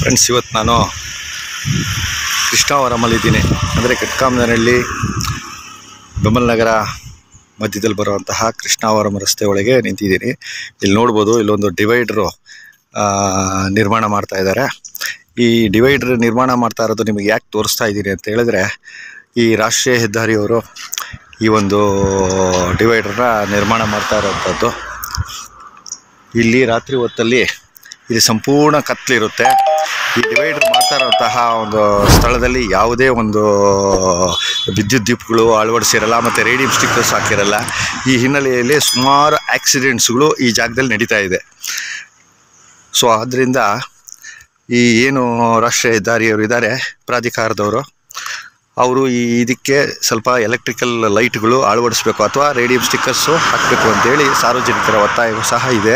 Friends, ಇವತ್ತು ನಾನು ಕೃಷ್ಣಾವರಮಲ್ಲಿದ್ದೀನಿ. ಅಂದರೆ ಕಟ್ಕಾಮನಹಳ್ಳಿ ಬೆಂಬಲ ನಗರ ಮಧ್ಯದಲ್ಲಿ ಬರುವಂತಹ ಕೃಷ್ಣಾವರಂ ರಸ್ತೆ ಒಳಗೆ ನಿಂತಿದ್ದೀನಿ. ಇಲ್ಲಿ ನೋಡ್ಬೋದು, ಇಲ್ಲೊಂದು ಡಿವೈಡ್ರು ನಿರ್ಮಾಣ ಮಾಡ್ತಾ ಇದ್ದಾರೆ. ಈ ಡಿವೈಡ್ರ್ ನಿರ್ಮಾಣ ಮಾಡ್ತಾ ಇರೋದು ನಿಮಗೆ ಯಾಕೆ ತೋರಿಸ್ತಾ ಇದ್ದೀನಿ ಅಂತ ಹೇಳಿದ್ರೆ, ಈ ರಾಷ್ಟ್ರೀಯ ಹೆದ್ದಾರಿಯವರು ಈ ಒಂದು ಡಿವೈಡ್ರನ್ನ ನಿರ್ಮಾಣ ಮಾಡ್ತಾ ಇರೋವಂಥದ್ದು. ಇಲ್ಲಿ ರಾತ್ರಿ ಹೊತ್ತಲ್ಲಿ ಇದು ಸಂಪೂರ್ಣ ಕತ್ತಲಿರುತ್ತೆ. ಈ ಡಿವೈಡರ್ ಮಾಡ್ತಾ ಇರೋಂತಹ ಒಂದು ಸ್ಥಳದಲ್ಲಿ ಯಾವುದೇ ಒಂದು ವಿದ್ಯುತ್ ದೀಪಗಳು ಅಳವಡಿಸಿರಲ್ಲ ಮತ್ತು ರೇಡಿಯಂ ಸ್ಟಿಕ್ಕರ್ಸ್ ಹಾಕಿರಲ್ಲ. ಈ ಹಿನ್ನೆಲೆಯಲ್ಲಿ ಸುಮಾರು ಆಕ್ಸಿಡೆಂಟ್ಸ್ಗಳು ಈ ಜಾಗದಲ್ಲಿ ನಡೀತಾ ಇದೆ. ಸೊ ಆದ್ದರಿಂದ ಈ ಏನು ರಾಷ್ಟ್ರೀಯ ಹೆದ್ದಾರಿಯವರು ಇದ್ದಾರೆ, ಪ್ರಾಧಿಕಾರದವರು, ಅವರು ಇದಕ್ಕೆ ಸ್ವಲ್ಪ ಎಲೆಕ್ಟ್ರಿಕಲ್ ಲೈಟ್ಗಳು ಅಳವಡಿಸಬೇಕು ಅಥವಾ ರೇಡಿಯಂ ಸ್ಟಿಕ್ಕರ್ಸು ಹಾಕಬೇಕು ಅಂತೇಳಿ ಸಾರ್ವಜನಿಕರ ಒತ್ತಾಯವೂ ಸಹ ಇದೆ.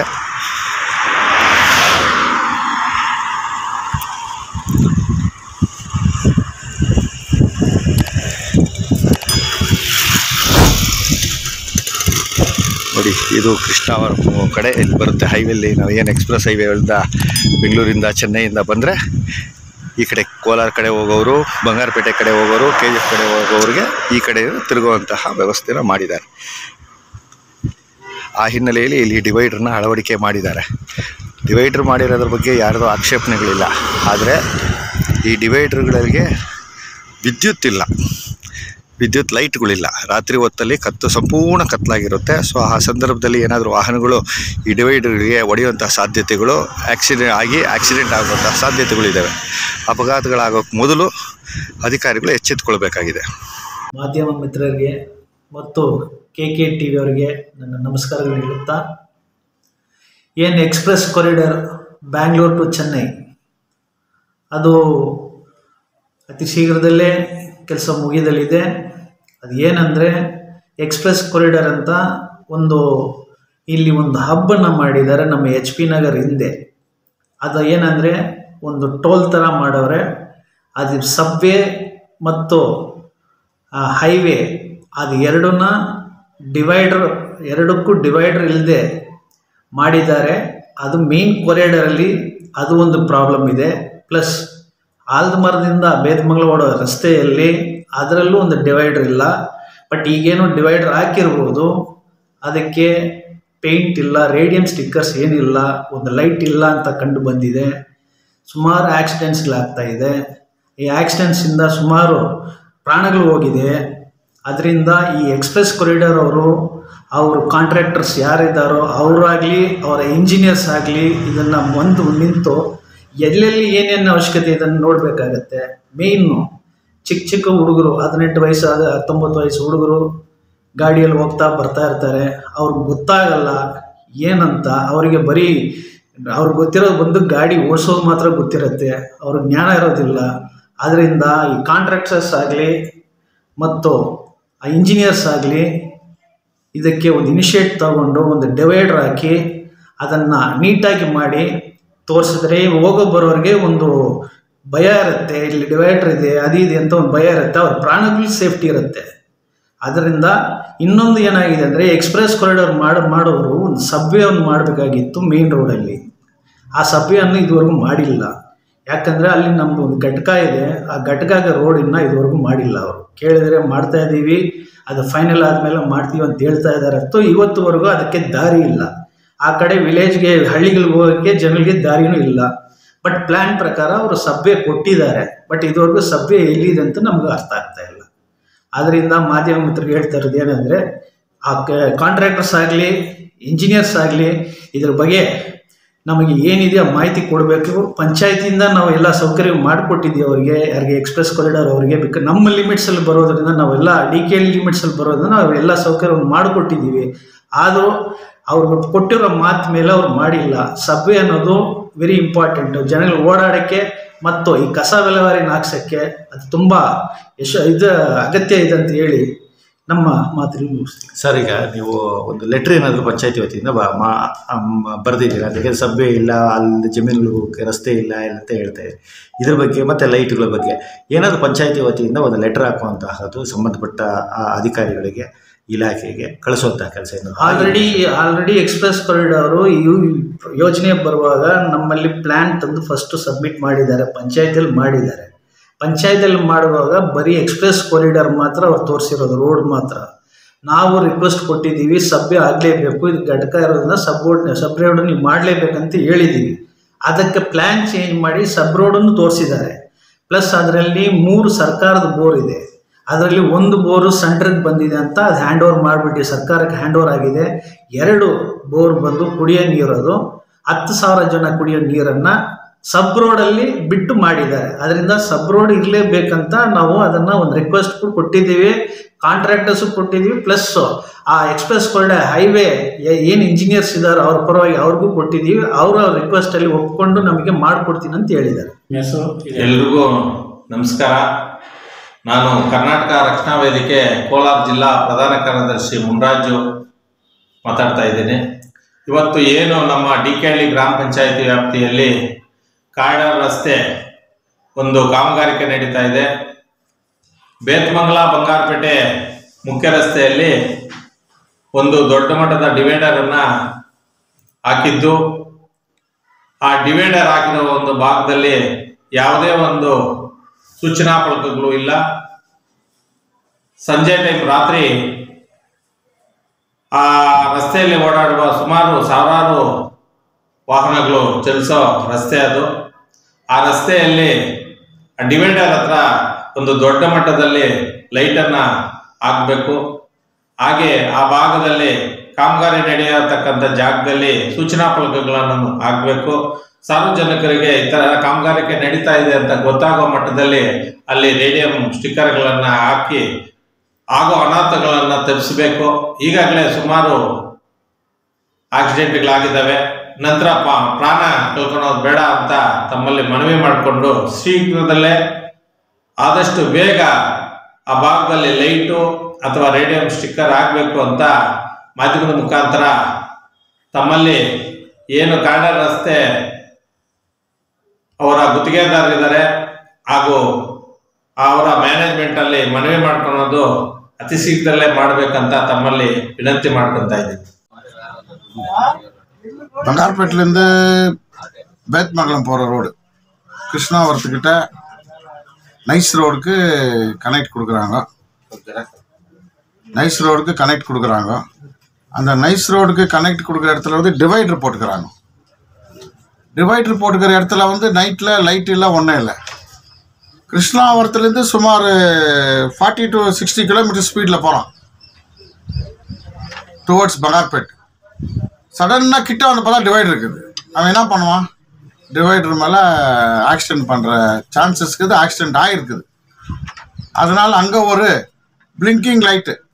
ನೋಡಿ, ಇದು ಕೃಷ್ಣಾವರಂ ಕಡೆ ಇಲ್ಲಿ ಬರುತ್ತೆ. ಹೈವೇಲಿ ನಾವು ಏನು ಎಕ್ಸ್ಪ್ರೆಸ್ ಹೈವೇಗಳಿಂದ ಬೆಂಗಳೂರಿಂದ ಚೆನ್ನೈಯಿಂದ ಬಂದರೆ ಈ ಕಡೆ ಕೋಲಾರ ಕಡೆ ಹೋಗೋರು, ಬಂಗಾರಪೇಟೆ ಕಡೆ ಹೋಗೋರು, KGF ಕಡೆ ಹೋಗೋರಿಗೆ ಈ ಕಡೆ ತಿರುಗುವಂತಹ ವ್ಯವಸ್ಥೆನ ಮಾಡಿದ್ದಾರೆ. ಆ ಹಿನ್ನೆಲೆಯಲ್ಲಿ ಇಲ್ಲಿ ಡಿವೈಡ್ರನ್ನ ಅಳವಡಿಕೆ ಮಾಡಿದ್ದಾರೆ. ಡಿವೈಡ್ರ್ ಮಾಡಿರೋದ್ರ ಬಗ್ಗೆ ಯಾರ್ದೋ ಆಕ್ಷೇಪಣೆಗಳಿಲ್ಲ. ಆದರೆ ಈ ಡಿವೈಡ್ರ್ಗಳಿಗೆ ವಿದ್ಯುತ್ ಇಲ್ಲ, ವಿದ್ಯುತ್ ಲೈಟ್ಗಳಿಲ್ಲ. ರಾತ್ರಿ ಹೊತ್ತಲ್ಲಿ ಸಂಪೂರ್ಣ ಕತ್ತಲಾಗಿರುತ್ತೆ. ಸೊ ಆ ಸಂದರ್ಭದಲ್ಲಿ ಏನಾದರೂ ವಾಹನಗಳು ಈ ಡಿವೈಡರ್ಗೆ ಹೊಡೆಯುವಂಥ ಸಾಧ್ಯತೆಗಳು, ಆಕ್ಸಿಡೆಂಟ್ ಆಗುವಂಥ ಸಾಧ್ಯತೆಗಳಿದ್ದಾವೆ. ಅಪಘಾತಗಳಾಗೋಕ್ಕೆ ಮೊದಲು ಅಧಿಕಾರಿಗಳು ಎಚ್ಚೆತ್ತುಕೊಳ್ಬೇಕಾಗಿದೆ. ಮಾಧ್ಯಮ ಮಿತ್ರರಿಗೆ ಮತ್ತು KK TV ಅವರಿಗೆ ನನ್ನ ನಮಸ್ಕಾರಗಳು ಹೇಳುತ್ತಾ, ಏನು express corridor Bangalore to Chennai, ಅದು ಅತಿ ಶೀಘ್ರದಲ್ಲೇ ಕೆಲಸ ಮುಗಿದಲಿದೆ. ಅದು ಏನಂದರೆ, ಎಕ್ಸ್ಪ್ರೆಸ್ ಕಾರಿಡಾರ್ ಅಂತ ಇಲ್ಲಿ ಒಂದು ಹಬ್ಬನ್ನು ಮಾಡಿದ್ದಾರೆ ನಮ್ಮ HP ನಗರ್ ಹಿಂದೆ. ಅದು ಏನಂದರೆ, ಒಂದು ಟೋಲ್ ಥರ ಮಾಡವ್ರೆ. ಅದು ಸಬ್ವೇ ಮತ್ತು ಹೈವೇ ಅದು ಎರಡಕ್ಕೂ ಡಿವೈಡರ್ ಇಲ್ಲದೆ ಮಾಡಿದ್ದಾರೆ. ಅದು ಮೇನ್ ಕಾರಿಡಾರಲ್ಲಿ ಅದು ಒಂದು ಪ್ರಾಬ್ಲಮ್ ಇದೆ. ಪ್ಲಸ್ ಆಲದಮರದಿಂದ ಬೇತಮಂಗಲ ರಸ್ತೆಯಲ್ಲಿ ಅದರಲ್ಲೂ ಒಂದು ಡಿವೈಡರ್ ಇಲ್ಲ. ಬಟ್ ಈಗೇನು ಡಿವೈಡರ್ ಹಾಕಿರ್ಬೋದು, ಅದಕ್ಕೆ ಪೇಂಟ್ ಇಲ್ಲ, ರೇಡಿಯಂ ಸ್ಟಿಕ್ಕರ್ಸ್ ಏನಿಲ್ಲ, ಒಂದು ಲೈಟ್ ಇಲ್ಲ ಅಂತ ಕಂಡು ಬಂದಿದೆ. ಸುಮಾರು ಆಕ್ಸಿಡೆಂಟ್ಸ್ಗಳಾಗ್ತಾ ಇದೆ. ಈ ಆಕ್ಸಿಡೆಂಟ್ಸಿಂದ ಸುಮಾರು ಪ್ರಾಣಗಳು ಹೋಗಿದೆ. ಅದರಿಂದ ಈ ಎಕ್ಸ್ಪ್ರೆಸ್ ಕಾರಿಡಾರ್ ಅವರು ಕಾಂಟ್ರಾಕ್ಟರ್ಸ್ ಯಾರಿದ್ದಾರೋ ಅವರಾಗಲಿ, ಅವರ ಇಂಜಿನಿಯರ್ಸ್ ಆಗಲಿ, ಇದನ್ನು ನಿಂತು ಎಲ್ಲೆಲ್ಲಿ ಏನೇನು ಅವಶ್ಯಕತೆ ಇದನ್ನು ನೋಡಬೇಕಾಗತ್ತೆ. ಮೇಯ್ನು ಚಿಕ್ಕ ಹುಡುಗರು, 18 ವಯಸ್ಸು 19 ವಯಸ್ಸು ಹುಡುಗರು ಗಾಡಿಯಲ್ಲಿ ಹೋಗ್ತಾ ಬರ್ತಾ ಇರ್ತಾರೆ. ಅವ್ರಿಗೆ ಗೊತ್ತಾಗಲ್ಲ ಏನಂತ. ಅವರಿಗೆ ಅವ್ರಿಗೆ ಗೊತ್ತಿರೋದು ಬಂದು ಗಾಡಿ ಓಡಿಸೋದು ಮಾತ್ರ ಗೊತ್ತಿರುತ್ತೆ, ಅವ್ರಿಗೆ ಜ್ಞಾನ ಇರೋದಿಲ್ಲ. ಆದ್ದರಿಂದ ಈ ಕಾಂಟ್ರಾಕ್ಟರ್ಸ್ ಆಗಲಿ ಮತ್ತು ಆ ಇಂಜಿನಿಯರ್ಸ್ ಆಗಲಿ ಇದಕ್ಕೆ ಒಂದು ಇನಿಷಿಯೇಟ್ ತಗೊಂಡು ಒಂದು ಡಿವೈಡರ್ ಹಾಕಿ ಅದನ್ನು ನೀಟಾಗಿ ಮಾಡಿ ತೋರಿಸಿದ್ರೆ ಹೋಗೋ ಬರೋರಿಗೆ ಒಂದು ಭಯ ಇರುತ್ತೆ. ಇಲ್ಲಿ ಡಿವೈಡರ್ ಇದೆ, ಅದಿದೆ ಅಂತ ಒಂದು ಭಯ ಇರುತ್ತೆ. ಅವ್ರ ಪ್ರಾಣಗಳು ಸೇಫ್ಟಿ ಇರುತ್ತೆ. ಅದರಿಂದ ಇನ್ನೊಂದು ಏನಾಗಿದೆ ಅಂದರೆ, ಎಕ್ಸ್ಪ್ರೆಸ್ ಕಾರಿಡಾರ್ ಮಾಡೋರು ಒಂದು ಸಬ್ವೇವನ್ನು ಮಾಡಬೇಕಾಗಿತ್ತು ಮೇನ್ ರೋಡಲ್ಲಿ. ಆ ಸಬ್ವೇಯನ್ನು ಇದುವರೆಗೂ ಮಾಡಿಲ್ಲ. ಯಾಕಂದರೆ ಅಲ್ಲಿ ನಮ್ಮದು ಒಂದು ಘಟಕ ಇದೆ, ಆ ಘಟಕದ ರೋಡನ್ನು ಇದುವರೆಗೂ ಮಾಡಿಲ್ಲ. ಅವರು ಕೇಳಿದರೆ ಮಾಡ್ತಾ ಇದ್ದೀವಿ, ಅದು ಫೈನಲ್ ಆದಮೇಲೆ ಮಾಡ್ತೀವಿ ಅಂತ ಹೇಳ್ತಾ ಇದ್ದಾರೆ. ಇವತ್ತುವರೆಗೂ ಅದಕ್ಕೆ ದಾರಿ ಇಲ್ಲ. ಆ ಕಡೆ ವಿಲೇಜ್ಗೆ, ಹಳ್ಳಿಗಳಿಗೆ ಹೋಗೋಕ್ಕೆ ಜನಗಳಿಗೆ ದಾರಿನೂ ಇಲ್ಲ. ಬಟ್ ಪ್ಲ್ಯಾನ್ ಪ್ರಕಾರ ಅವರು ಸಬ್ವೆ ಕೊಟ್ಟಿದ್ದಾರೆ. ಬಟ್ ಇದುವರೆಗೂ ಸಬ್ವೆ ಎಲ್ಲಿದೆ ಅಂತ ನಮ್ಗೆ ಅರ್ಥ ಆಗ್ತಾ ಇಲ್ಲ. ಆದ್ದರಿಂದ ಮಾಧ್ಯಮ ಮಿತ್ರರಿಗೆ ಹೇಳ್ತಾ ಇರೋದು ಏನಂದರೆ, ಆ ಕಾಂಟ್ರಾಕ್ಟರ್ಸ್ ಆಗಲಿ, ಇಂಜಿನಿಯರ್ಸ್ ಆಗಲಿ, ಇದ್ರ ಬಗ್ಗೆ ನಮಗೆ ಏನಿದೆಯೋ ಮಾಹಿತಿ ಕೊಡಬೇಕು. ಪಂಚಾಯತಿಯಿಂದ ನಾವು ಎಲ್ಲ ಸೌಕರ್ಯ ಮಾಡಿಕೊಟ್ಟಿದ್ದೀವಿ ಅವರಿಗೆ, ಯಾರಿಗೆ ಎಕ್ಸ್ಪ್ರೆಸ್ ಕಾರಿಡಾರ್ ಅವರಿಗೆ. ನಮ್ಮ ಲಿಮಿಟ್ಸಲ್ಲಿ ಬರೋದ್ರಿಂದ, ನಾವೆಲ್ಲ DKL ಲಿಮಿಟ್ಸಲ್ಲಿ ಬರೋದ್ರಿಂದ ನಾವು ಎಲ್ಲ ಸೌಕರ್ಯವನ್ನು ಮಾಡಿಕೊಟ್ಟಿದ್ದೀವಿ. ಆದರೂ ಅವ್ರಿಗೆ ಕೊಟ್ಟಿರೋ ಮಾತು ಮೇಲೆ ಅವ್ರು ಮಾಡಿಲ್ಲ. ಸಬ್ವೆ ಅನ್ನೋದು ವೆರಿ ಇಂಪಾರ್ಟೆಂಟು ಜನಗಳು ಓಡಾಡೋಕ್ಕೆ ಮತ್ತು ಈ ಕಸ ವಿಲೇವಾರಿನ ಹಾಕ್ಸೋಕ್ಕೆ ಅದು ತುಂಬ ಅಗತ್ಯ ಇದೆ ಅಂತ ಹೇಳಿ ನಮ್ಮ ಮಾತನ್ನು ಮುಗಿಸ್ತೀವಿ. ಸರ್, ಈಗ ನೀವು ಒಂದು ಲೆಟ್ರ್ ಏನಾದರೂ ಪಂಚಾಯತಿ ವತಿಯಿಂದ ಬರೆದಿದ್ದೀರಾ, ಅದಕ್ಕೆ ಸಬ್ವೆ ಇಲ್ಲ, ಅಲ್ಲಿ ಜಮೀನುಗಳು ರಸ್ತೆ ಇಲ್ಲ ಅಂತ ಹೇಳ್ತಾ ಇದ್ದೀವಿ. ಇದ್ರ ಬಗ್ಗೆ ಮತ್ತು ಲೈಟ್ಗಳ ಬಗ್ಗೆ ಏನಾದರೂ ಪಂಚಾಯತಿ ವತಿಯಿಂದ ಒಂದು ಲೆಟ್ರ್ ಹಾಕುವಂತಹದ್ದು ಸಂಬಂಧಪಟ್ಟ ಅಧಿಕಾರಿಗಳಿಗೆ ಇಲಾಖೆಗೆ ಕಳಿಸುವಂಥ ಕೆಲಸ ಆಲ್ರೆಡಿ ಎಕ್ಸ್ಪ್ರೆಸ್ ಕಾರಿಡಾರು ಯೋಜನೆ ಬರುವಾಗ ನಮ್ಮಲ್ಲಿ ಪ್ಲ್ಯಾನ್ ತಂದು ಫಸ್ಟು ಸಬ್ಮಿಟ್ ಮಾಡಿದ್ದಾರೆ, ಪಂಚಾಯತಿಯಲ್ಲಿ ಮಾಡಿದ್ದಾರೆ. ಪಂಚಾಯತಿಯಲ್ಲಿ ಮಾಡುವಾಗ ಬರೀ ಎಕ್ಸ್ಪ್ರೆಸ್ ಕಾರಿಡಾರ್ ಮಾತ್ರ ಅವ್ರು ತೋರಿಸಿರೋದು, ರೋಡ್ ಮಾತ್ರ. ನಾವು ರಿಕ್ವೆಸ್ಟ್ ಕೊಟ್ಟಿದ್ದೀವಿ, ಸಭ್ಯ ಆಗಲೇಬೇಕು, ಇದು ಘಟಕ ಇರೋದ್ರಿಂದ ಸಬ್ ರೋಡ್ ನೀವು ಮಾಡಲೇಬೇಕಂತ ಹೇಳಿದ್ದೀವಿ. ಅದಕ್ಕೆ ಪ್ಲ್ಯಾನ್ ಚೇಂಜ್ ಮಾಡಿ ಸಬ್ ರೋಡನ್ನು ತೋರಿಸಿದ್ದಾರೆ. ಪ್ಲಸ್ ಅದರಲ್ಲಿ 3 ಸರ್ಕಾರದ ಬೋರ್ ಇದೆ, ಅದರಲ್ಲಿ 1 ಬೋರು ಸೆಂಟ್ರಿಗೆ ಬಂದಿದೆ ಅಂತ ಅದು ಹ್ಯಾಂಡ್ ಓವರ್ ಮಾಡಿಬಿಟ್ಟು ಸರ್ಕಾರಕ್ಕೆ ಹ್ಯಾಂಡ್ ಓವರ್ ಆಗಿದೆ. 2 ಬೋರ್ ಬಂದು ಕುಡಿಯೋ ನೀರದು 10,000 ಜನ ಕುಡಿಯೋ ನೀರನ್ನು ಸಬ್ ರೋಡಲ್ಲಿ ಬಿಟ್ಟು ಮಾಡಿದ್ದಾರೆ. ಅದರಿಂದ ಸಬ್ ರೋಡ್ ಇರಲೇಬೇಕಂತ ನಾವು ಅದನ್ನು ಒಂದು ರಿಕ್ವೆಸ್ಟ್ ಕೊಟ್ಟಿದ್ದೀವಿ, ಕಾಂಟ್ರಾಕ್ಟರ್ಸು ಕೊಟ್ಟಿದ್ದೀವಿ. ಪ್ಲಸ್ ಆ ಎಕ್ಸ್ಪ್ರೆಸ್ ಕಾರಿಡಾರ್ ಹೈವೇ ಏನು ಇಂಜಿನಿಯರ್ಸ್ ಇದ್ದಾರೆ ಅವ್ರ ಪರವಾಗಿ ಅವ್ರಿಗೂ ಕೊಟ್ಟಿದ್ದೀವಿ. ಅವರ ರಿಕ್ವೆಸ್ಟಲ್ಲಿ ಒಪ್ಕೊಂಡು ನಮಗೆ ಮಾಡಿಕೊಡ್ತೀನಿ ಅಂತ ಹೇಳಿದ್ದಾರೆ. ಎಲ್ರಿಗೂ ನಮಸ್ಕಾರ. ನಾನು ಕರ್ನಾಟಕ ರಕ್ಷಣಾ ವೇದಿಕೆ ಕೋಲಾರ ಜಿಲ್ಲಾ ಪ್ರಧಾನ ಕಾರ್ಯದರ್ಶಿ ಮುನ್ರಾಜು ಮಾತಾಡ್ತಾ ಇದ್ದೀನಿ. ಇವತ್ತು ಏನು ನಮ್ಮ ಡಿಕೆಹಳ್ಳಿ ಗ್ರಾಮ ಪಂಚಾಯಿತಿ ವ್ಯಾಪ್ತಿಯಲ್ಲಿ ಕಾರಿಡಾರ್ ರಸ್ತೆ ಒಂದು ಕಾಮಗಾರಿಕೆ ನಡೀತಾ ಇದೆ. ಬೇತಮಂಗಲ ಬಂಗಾರಪೇಟೆ ಮುಖ್ಯ ರಸ್ತೆಯಲ್ಲಿ ಒಂದು ದೊಡ್ಡ ಮಟ್ಟದ ಡಿವೈಡರ್ ಅನ್ನ ಹಾಕಿದ್ದು, ಆ ಡಿವೈಡರ್ ಹಾಕಿರೋ ಒಂದು ಭಾಗದಲ್ಲಿ ಯಾವುದೇ ಒಂದು ಸೂಚನಾ ಫಲಕಗಳು ಇಲ್ಲ. ಸಂಜೆ ಟೈಮ್ ರಾತ್ರಿ ಆ ರಸ್ತೆಯಲ್ಲಿ ಓಡಾಡುವ ಸುಮಾರು ಸಾವಿರಾರು ವಾಹನಗಳು ಚಲಿಸೋ ರಸ್ತೆ ಅದು. ಆ ರಸ್ತೆಯಲ್ಲಿ ಡಿವೈಡರ್ ಹತ್ರ ಒಂದು ದೊಡ್ಡ ಮಟ್ಟದಲ್ಲಿ ಲೈಟನ್ನು ಹಾಕಬೇಕು. ಹಾಗೆ ಆ ಭಾಗದಲ್ಲಿ ಕಾಮಗಾರಿ ನಡೆಯತಕ್ಕಂಥ ಜಾಗದಲ್ಲಿ ಸೂಚನಾ ಫಲಕಗಳನ್ನು ಹಾಕಬೇಕು. ಸಾರ್ವಜನಿಕರಿಗೆ ಈ ತರ ಕಾಮಗಾರಿಕೆ ನಡೀತಾ ಇದೆ ಅಂತ ಗೊತ್ತಾಗುವ ಮಟ್ಟದಲ್ಲಿ ಅಲ್ಲಿ ರೇಡಿಯಂ ಸ್ಟಿಕ್ಕರ್ಗಳನ್ನು ಹಾಕಿ ಆಗೋ ಅನಾಹುತಗಳನ್ನು ತಪ್ಪಿಸಬೇಕು. ಈಗಾಗಲೇ ಸುಮಾರು ಆಕ್ಸಿಡೆಂಟ್ಗಳಾಗಿದ್ದಾವೆ. ನಂತರ ಪ್ರಾಣ ಕಳ್ಕೊಳ್ಳೋದು ಬೇಡ ಅಂತ ತಮ್ಮಲ್ಲಿ ಮನವಿ ಮಾಡಿಕೊಂಡು ಶೀಘ್ರದಲ್ಲೇ ಆದಷ್ಟು ಬೇಗ ಆ ಭಾಗದಲ್ಲಿ ಲೈಟು ಅಥವಾ ರೇಡಿಯಂ ಸ್ಟಿಕ್ಕರ್ ಹಾಕಬೇಕು ಅಂತ ಮಾಧ್ಯಮದ ಮುಖಾಂತರ ತಮ್ಮಲ್ಲಿ ಏನು ಕಾರಿಡಾರ್ ರಸ್ತೆ ಅವರ ಗುತ್ತಿಗೆದಾರರಿದ್ದಾರೆ ಹಾಗೂ ಅವರ ಮ್ಯಾನೇಜ್ಮೆಂಟ್ ಅಲ್ಲಿ ಮನವಿ ಮಾಡ್ಕೊಳ್ಳೋದು ಅತಿ ಶೀಘ್ರದಲ್ಲೇ ಮಾಡ್ಬೇಕಂತ ತಮ್ಮಲ್ಲಿ ವಿನಂತಿ ಮಾಡ್ಕೊತಾ ಇದ್ದೀನಿ. பங்கார்பேட்டிலேருந்து பேத்மங்கலம் போகிற ரோடு கிருஷ்ணாவரத்துக்கிட்ட நைஸ் ரோடுக்கு கனெக்ட் கொடுக்குறாங்க. அந்த நைஸ் ரோடுக்கு கனெக்ட் கொடுக்குற இடத்துல வந்து டிவைடர் போட்டுக்கிறாங்க. டிவைடர் போட்டுக்கிற இடத்துல வந்து நைட்டில் லைட் இல்லை, ஒன்றும் இல்லை. கிருஷ்ணாவரத்துலேருந்து சுமார் 40 to 60 கிலோமீட்டர் ஸ்பீடில் போகிறான் டுவர்ட்ஸ் பங்கார்பேட். சடனாக கிட்ட வந்து பார்த்தா டிவைடர் இருக்குது. அவன் என்ன பண்ணுவான், டிவைடர் மேலே ஆக்சிடென்ட் பண்ணுற சான்சஸ் இருக்குது, ஆக்சிடென்ட் ஆகிருக்குது. அதனால் அங்கே ஒரு பிளிங்கிங்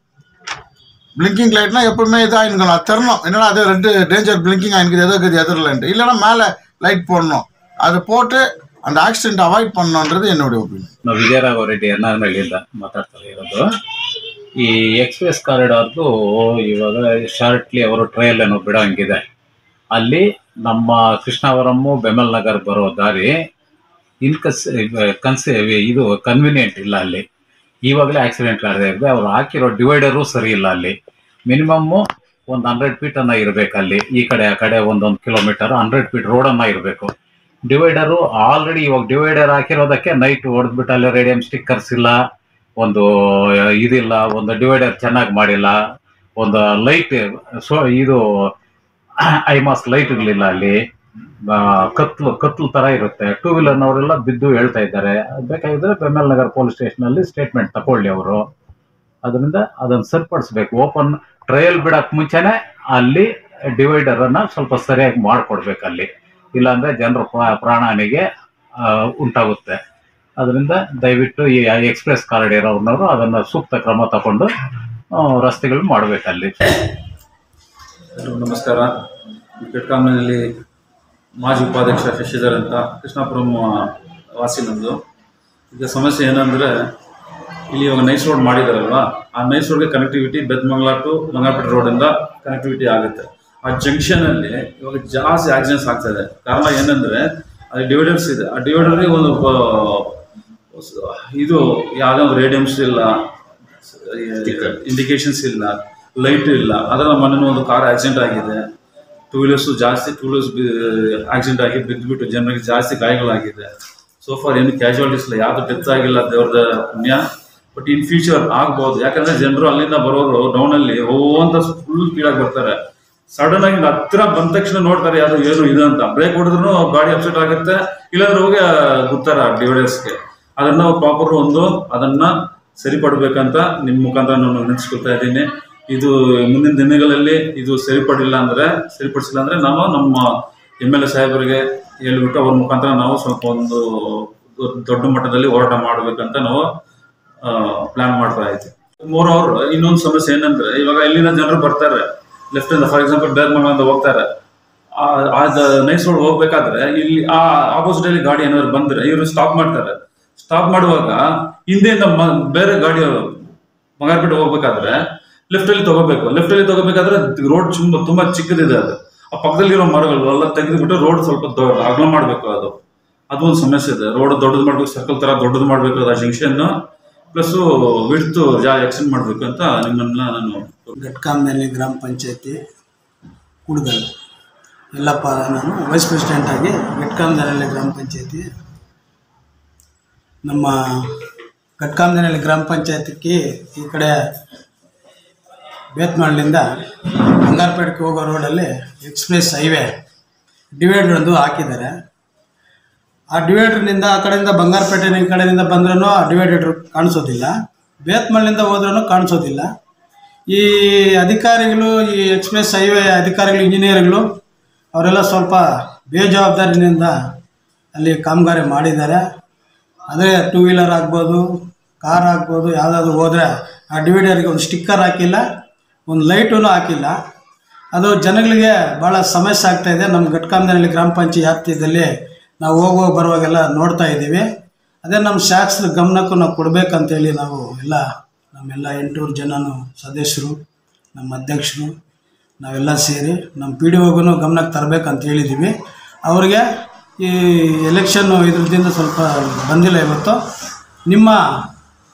லைட்னா எப்பவுமே இதாக இருக்கணும், அது தரணும். என்னன்னா அது ரெண்டு டேஞ்சர் பிளிங்கிங் ஆகிருக்குது, எதோ இருக்குது எதிரில்ன்ட்டு. இல்லைன்னா மேலே லைட் போடணும், அதை போட்டு அந்த ಆಕ್ಸಿಡೆಂಟ್ ಅವಾಯ್ಡ್ ಮಾಡೋದು என்னுடைய ಒಪಿನಿಯನ್. ನಾವು ವಿಜಯರಾಘವ ರೆಡ್ಡಿ ಎನ್ನಾರ್ನಹಳ್ಳಿಯಿಂದ ಮಾತಾಡ್ತಾ ಇರೋದು. ಈ ಎಕ್ಸ್ಪ್ರೆಸ್ ಕಾರಿಡಾರ್ದು ಇವಾಗ ಶಾರ್ಟ್ಲಿ ಅವರು ಟ್ರಯಲ್ ಏನೋ ಬಿಡೋಂಗಿದೆ. ಅಲ್ಲಿ ನಮ್ಮ ಕೃಷ್ಣಾವರಮ್ಮು ಬೆಮೆಲ್ ನಗರ್ ಬರೋ ದಾರಿ ಇದು ಕನ್ವಿನಿಯೆಂಟ್ ಇಲ್ಲ. ಅಲ್ಲಿ ಇವಾಗಲೇ ಆಕ್ಸಿಡೆಂಟ್ ಆಗಿದೆ. ಅವ್ರು ಹಾಕಿರೋ ಡಿವೈಡರು ಸರಿ ಇಲ್ಲ. ಅಲ್ಲಿ ಮಿನಿಮಮ್ಮು ಒಂದು 100 ಫೀಟನ್ನು ಇರಬೇಕು. ಅಲ್ಲಿ ಈ ಕಡೆ ಆ ಕಡೆ 1 ಕಿಲೋಮೀಟರ್ 100 ಫೀಟ್ ರೋಡನ್ನು ಇರಬೇಕು. ಡಿವೈಡರು ಆಲ್ರೆಡಿ ಇವಾಗ ಡಿವೈಡರ್ ಹಾಕಿರೋದಕ್ಕೆ ನೈಟ್ ಹೊಡೆದ್ಬಿಟ್ಟು ಅಲ್ಲಿ ರೇಡಿಯಂ ಸ್ಟಿಕ್ಕರ್ಸ್ ಇಲ್ಲ, ಒಂದು ಇದಿಲ್ಲ, ಒಂದು ಡಿವೈಡರ್ ಚೆನ್ನಾಗಿ ಮಾಡಿಲ್ಲ, ಒಂದು ಲೈಟ್ ಇದು ಐಮಾಸ್ ಲೈಟ್ಗಳಿಲ್ಲ. ಅಲ್ಲಿ ಕತ್ಲು ಥರ ಇರುತ್ತೆ. 2 ವೀಲರ್ನವರೆಲ್ಲ ಬಿದ್ದು ಹೇಳ್ತಾ ಇದ್ದಾರೆ. ಬೇಕಾಗಿದ್ರೆ ಬೆಮೆಲ್ ನಗರ್ ಪೊಲೀಸ್ ಸ್ಟೇಷನಲ್ಲಿ ಸ್ಟೇಟ್ಮೆಂಟ್ ತಗೊಳ್ಳಿ ಅವರು. ಅದರಿಂದ ಅದನ್ನು ಸರಿಪಡಿಸ್ಬೇಕು. ಓಪನ್ ಟ್ರಯಲ್ ಬಿಡೋಕ್ಕೆ ಮುಂಚೆನೇ ಅಲ್ಲಿ ಡಿವೈಡರನ್ನು ಸ್ವಲ್ಪ ಸರಿಯಾಗಿ ಮಾಡಿಕೊಡ್ಬೇಕು ಅಲ್ಲಿ. ಇಲ್ಲಾಂದರೆ ಜನರ ಪ್ರಾಣಹಾನಿಗೆ ಉಂಟಾಗುತ್ತೆ. ಅದರಿಂದ ದಯವಿಟ್ಟು ಈ ಎಕ್ಸ್ಪ್ರೆಸ್ ಕಾರಿಡಾರ್ ಅವ್ರನ್ನವರು ಅದನ್ನು ಸೂಕ್ತ ಕ್ರಮ ತಗೊಂಡು ರಸ್ತೆಗಳು ಮಾಡಬೇಕಲ್ಲಿ. ನಮಸ್ಕಾರ. ಕೆಟ್ಕಾಮನಲ್ಲಿ ಮಾಜಿ ಉಪಾಧ್ಯಕ್ಷ ಶಶಿಧರ್ ಅಂತ, ಕೃಷ್ಣಾಪುರಂ ವಾಸಿ ನಮ್ಮದು. ಈಗ ಸಮಸ್ಯೆ ಏನಂದರೆ ಇಲ್ಲಿ ಇವಾಗ ನೈಸ್ ರೋಡ್ ಮಾಡಿದಾರಲ್ವ, ಆ ನೈಸ್ ರೋಡ್ಗೆ ಕನೆಕ್ಟಿವಿಟಿ ಬೆದ್ಮಂಗ್ಲ ಟು ಬಂಗಾರಪೇಟೆ ರೋಡಿಂದ ಕನೆಕ್ಟಿವಿಟಿ ಆಗುತ್ತೆ. ಆ ಜಂಕ್ಷನಲ್ಲಿ ಇವಾಗ ಜಾಸ್ತಿ ಆಕ್ಸಿಡೆಂಟ್ಸ್ ಆಗ್ತಾ ಇದೆ. ಕಾರಣ ಏನಂದರೆ ಅಲ್ಲಿ ಡಿವೈಡರ್ಸ್ ಇದೆ. ಆ ಡಿವೈಡರ್ಗೆ ಒಂದು ಇದು ಯಾವುದೋ ಒಂದು ರೇಡಿಯಮ್ಸ್ ಇಲ್ಲ, ಇಂಡಿಕೇಶನ್ಸ್ ಇಲ್ಲ, ಲೈಟ್ ಇಲ್ಲ. ಅದರ ಮೊನ್ನೆ ಒಂದು ಕಾರ್ ಆಕ್ಸಿಡೆಂಟ್ ಆಗಿದೆ, ಟೂ ವೀಲರ್ಸ್ ಆಕ್ಸಿಡೆಂಟ್ ಆಗಿ ಬಿದ್ದುಬಿಟ್ಟು ಜನರಿಗೆ ಜಾಸ್ತಿ ಗಾಯಗಳಾಗಿದೆ. ಸೋ ಫಾರ್ ಏನು ಕ್ಯಾಶುಯಾಲಿಟೀಸ್ ಇಲ್ಲ, ಯಾವುದು ಡೆತ್ ಆಗಿಲ್ಲ, ದೇವ್ರದ ಪುಣ್ಯ. ಬಟ್ ಇನ್ ಫ್ಯೂಚರ್ ಆಗ್ಬೋದು, ಯಾಕಂದ್ರೆ ಜನರು ಅಲ್ಲಿಂದ ಬರೋರು ಡೌನ್ ಅಲ್ಲಿ ಅಂತ ಫುಲ್ ಕೀಳಾಗಿ ಬರ್ತಾರೆ. ಸಡನ್ ಆಗಿ ಹತ್ರ ಬಂದ ತಕ್ಷಣ ನೋಡ್ತಾರೆ ಯಾರು ಏನು ಇದೆ ಅಂತ. ಬ್ರೇಕ್ ಹೊಡೆದ್ರು ಗಾಡಿ ಅಪ್ಸೆಟ್ ಆಗುತ್ತೆ, ಇಲ್ಲಾಂದ್ರೆ ಹೋಗಿ ಗುರ್ತಾರೆ ಡಿವೈಡರ್ಸ್ಗೆ. ಅದನ್ನ ಪ್ರಾಪರ್ ಅದನ್ನ ಸರಿಪಡ್ಬೇಕಂತ ನಿಮ್ಮ ಮುಖಾಂತರ ನಾನು ನೆನೆಸ್ಕೊಳ್ತಾ ಇದ್ದೀನಿ. ಇದು ಮುಂದಿನ ದಿನಗಳಲ್ಲಿ ಇದು ಸರಿಸಿಲ್ಲ ಅಂದ್ರೆ ನಾವು ನಮ್ಮ MLA ಸಾಹೇಬರಿಗೆ ಹೇಳ್ಬಿಟ್ಟು ಅವ್ರ ಮುಖಾಂತರ ನಾವು ಸ್ವಲ್ಪ ಒಂದು ದೊಡ್ಡ ಮಟ್ಟದಲ್ಲಿ ಹೋರಾಟ ಮಾಡ್ಬೇಕಂತ ನಾವು ಪ್ಲಾನ್ ಮಾಡ್ತಾ ಇದ್ದೀವಿ. ಮೋರೋವರ್ ಇನ್ನೊಂದು ಸಮಸ್ಯೆ ಏನಂದ್ರೆ, ಇವಾಗ ಇಲ್ಲಿನ ಜನರು ಬರ್ತಾರೆ ಲೆಫ್ಟ್ ಇಂದ, ಫಾರ್ ಎಕ್ಸಾಂಪಲ್ ಬೇರ್ಮಂಗ್ಲಿಂದ ಹೋಗ್ತಾರೆ, ನೈಸ್ ರೋಡ್ ಹೋಗ್ಬೇಕಾದ್ರೆ ಇಲ್ಲಿ ಆಪೋಸಿಟ್ ಅಲ್ಲಿ ಗಾಡಿ ಏನಾದ್ರು ಬಂದ್ರೆ ಇವರು ಸ್ಟಾಪ್ ಮಾಡ್ತಾರೆ. ಸ್ಟಾಪ್ ಮಾಡುವಾಗ ಹಿಂದೆಯಿಂದ ಬೇರೆ ಗಾಡಿ ಬಂಗಾರಪೇಟೆ ಹೋಗ್ಬೇಕಾದ್ರೆ ಲೆಫ್ಟ್ ಅಲ್ಲಿ ತಗೋಬೇಕಾದ್ರೆ ರೋಡ್ ತುಂಬಾ ಚಿಕ್ಕದಿದೆ. ಆ ಪಕ್ಕದಲ್ಲಿರೋ ಮರಗಳು ಎಲ್ಲ ತೆಗೆದುಬಿಟ್ಟು ರೋಡ್ ಸ್ವಲ್ಪ ಅಗಲ ಮಾಡ್ಬೇಕು. ಅದು ಒಂದು ಸಮಸ್ಯೆ ಇದೆ. ರೋಡ್ ದೊಡ್ಡದು ಮಾಡ್ಬೇಕು, ಸರ್ಕಲ್ ತರ ದೊಡ್ಡದು ಮಾಡ್ಬೇಕು, ಆ ಜಂಕ್ಷನ್ ಪ್ಲಸ್ ವಿಡ್ತು ಎಕ್ಸ್ಟೆಂಡ್ ಮಾಡ್ಬೇಕು ಅಂತ ನಿಮ್ಮನ್ನ ನಾನು. ಘಟ್ಕಾಮ್ನಹಳ್ಳಿ ಗ್ರಾಮ ಪಂಚಾಯತಿ ಕುಡ್ಗಲ್ ಎಲ್ಲಪ್ಪ, ನಾನು ವೈಸ್ ಪ್ರೆಸಿಡೆಂಟ್ ಆಗಿ ಘಟ್ಕಾಮ್ನಹಳ್ಳಿ ಗ್ರಾಮ ಪಂಚಾಯತಿ, ನಮ್ಮ ಘಟ್ಕಾಮ್ನಹಳ್ಳಿ ಗ್ರಾಮ ಪಂಚಾಯತಿಗೆ ಈ ಕಡೆ ಬೇತ್ಮಾಳ್ನಿಂದ ಬಂಗಾರಪೇಟೆಗೆ ಹೋಗೋ ರೋಡಲ್ಲಿ ಎಕ್ಸ್ಪ್ರೆಸ್ ಹೈವೇ ಡಿವೈಡರ್ ಒಂದು ಹಾಕಿದ್ದಾರೆ. ಆ ಡಿವೈಡರ್ನಿಂದ ಆ ಕಡೆಯಿಂದ ಬಂಗಾರಪೇಟೆ ಈ ಕಡೆಯಿಂದ ಬಂದ್ರೂ ಆ ಡಿವೈಡರ್ ಕಾಣಿಸೋದಿಲ್ಲ, ಬೇತ್ಮಾಳ್ನಿಂದ ಹೋದ್ರೂ ಕಾಣಿಸೋದಿಲ್ಲ. ಈ ಅಧಿಕಾರಿಗಳು, ಈ ಎಕ್ಸ್ಪ್ರೆಸ್ ಹೈವೇ ಅಧಿಕಾರಿಗಳು, ಇಂಜಿನಿಯರ್ಗಳು ಅವರೆಲ್ಲ ಸ್ವಲ್ಪ ಬೇಜವಾಬ್ದಾರಿನಿಂದ ಅಲ್ಲಿ ಕಾಮಗಾರಿ ಮಾಡಿದ್ದಾರೆ. ಅದೇ ಟೂ ವೀಲರ್ ಆಗ್ಬೋದು, ಕಾರ್ ಆಗ್ಬೋದು, ಯಾವುದಾದ್ರು ಹೋದರೆ ಆ ಡಿವೈಡರ್ಗೆ ಒಂದು ಸ್ಟಿಕ್ಕರ್ ಹಾಕಿಲ್ಲ, ಒಂದು ಲೈಟೂ ಹಾಕಿಲ್ಲ. ಅದು ಜನಗಳಿಗೆ ಭಾಳ ಸಮಸ್ಯೆ ಆಗ್ತಾಯಿದೆ. ನಮ್ಮ ಘಟ್ಕಾಮ್ನಹಳ್ಳಿ ಗ್ರಾಮ ಪಂಚಾಯತ್ ವ್ಯಾಪ್ತಿಯಲ್ಲಿ ನಾವು ಬರುವಾಗೆಲ್ಲ ನೋಡ್ತಾ ಇದ್ದೀವಿ. ಅದೇ ನಮ್ಮ ಶಾಸಕರ ಗಮನಕ್ಕೂ ನಾವು ಕೊಡಬೇಕಂತೇಳಿ ನಾವು ನಮ್ಮೆಲ್ಲ 800 ಜನನು ಸದಸ್ಯರು, ನಮ್ಮ ಅಧ್ಯಕ್ಷರು ನಾವೆಲ್ಲ ಸೇರಿ ನಮ್ಮ PDOಗೂ ಗಮನಕ್ಕೆ ತರಬೇಕಂತ ಹೇಳಿದ್ದೀವಿ. ಅವ್ರಿಗೆ ಈ ಎಲೆಕ್ಷನ್ನು ಇದ್ರದಿಂದ ಸ್ವಲ್ಪ ಬಂದಿಲ್ಲ ಇವತ್ತು. ನಿಮ್ಮ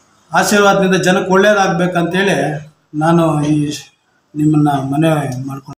ಆಶೀರ್ವಾದದಿಂದ ಜನಕ್ಕೆ ಒಳ್ಳೆಯದಾಗಬೇಕಂತೇಳಿ ನಾನು ನಿಮ್ಮನ್ನು ಮನವಿ ಮಾಡ್ಕೊಂಡು